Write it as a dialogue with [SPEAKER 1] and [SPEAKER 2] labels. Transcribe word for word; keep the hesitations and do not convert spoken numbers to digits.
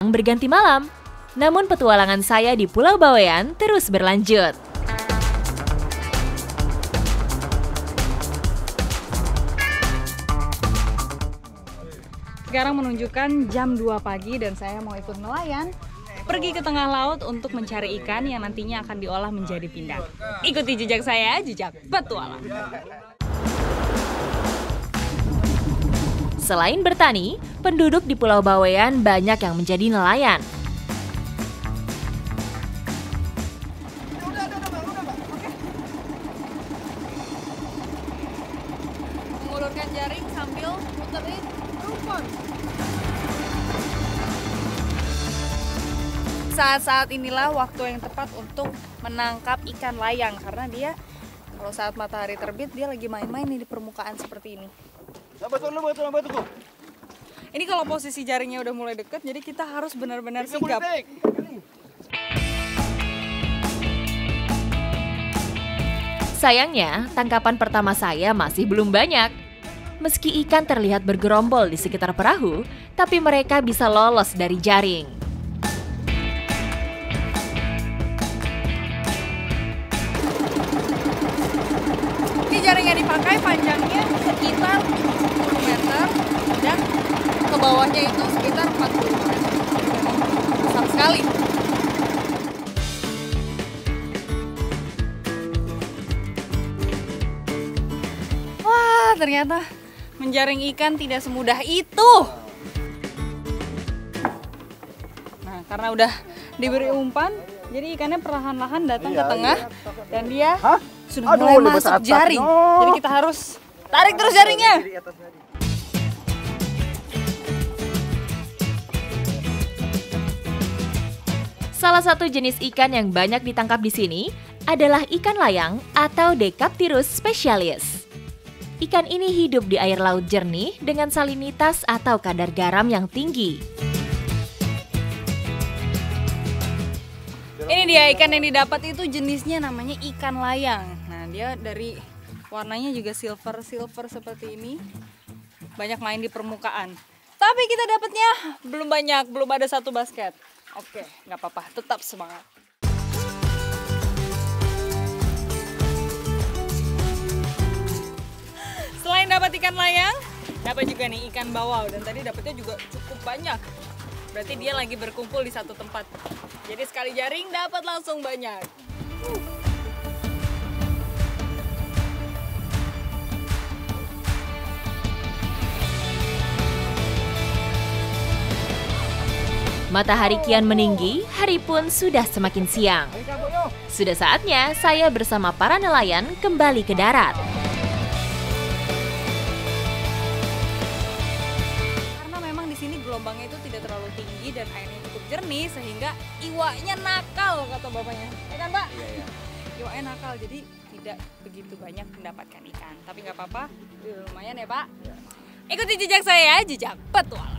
[SPEAKER 1] berganti malam. Namun petualangan saya di Pulau Bawean terus berlanjut.
[SPEAKER 2] Sekarang menunjukkan jam dua pagi dan saya mau ikut nelayan pergi ke tengah laut untuk mencari ikan yang nantinya akan diolah menjadi pindang. Ikuti jejak saya, jejak petualang.
[SPEAKER 1] Selain bertani, penduduk di Pulau Bawean banyak yang menjadi nelayan.
[SPEAKER 2] Mengulurkan jaring sambil muterin rumput. Saat-saat inilah waktu yang tepat untuk menangkap ikan layang karena dia kalau saat matahari terbit dia lagi main-main nih di permukaan seperti ini. Ini kalau posisi jaringnya udah mulai deket, jadi kita harus benar-benar sigap.
[SPEAKER 1] Sayangnya, tangkapan pertama saya masih belum banyak. Meski ikan terlihat bergerombol di sekitar perahu, tapi mereka bisa lolos dari jaring.
[SPEAKER 2] Ini jaring yang dipakai panjangnya sekitar tujuh puluh meter dan ke bawahnya itu sekitar empat puluh meter. Besar sekali. Wah, ternyata menjaring ikan tidak semudah itu. Nah, karena udah diberi umpan, jadi ikannya perlahan-lahan datang ke tengah dan dia Hah? sudah mulai Aduh, masuk jaring. No. Jadi kita harus tarik terus jaringnya.
[SPEAKER 1] Salah satu jenis ikan yang banyak ditangkap di sini adalah ikan layang atau Decaptirus specialis. Ikan ini hidup di air laut jernih dengan salinitas atau kadar garam yang tinggi.
[SPEAKER 2] Ini dia ikan yang didapat itu jenisnya namanya ikan layang. Nah, dia dari warnanya juga silver-silver seperti ini. Banyak main di permukaan. Tapi kita dapatnya belum banyak, belum ada satu basket. Oke, nggak apa-apa, tetap semangat. Selain dapat ikan layang, dapat juga nih ikan bawal. Dan tadi dapatnya juga cukup banyak. Berarti dia lagi berkumpul di satu tempat. Jadi sekali jaring dapat langsung banyak. Uh.
[SPEAKER 1] Matahari kian meninggi, hari pun sudah semakin siang. Sudah saatnya saya bersama para nelayan kembali ke darat.
[SPEAKER 2] Karena memang di sini gelombangnya itu tidak terlalu tinggi dan airnya cukup jernih sehingga iwaknya nakal kata bapaknya. Ya kan, Pak? Iya, iya. Iwaknya nakal jadi tidak begitu banyak mendapatkan ikan. Tapi nggak apa-apa, lumayan ya, Pak. Ikuti jejak saya, jejak petualang.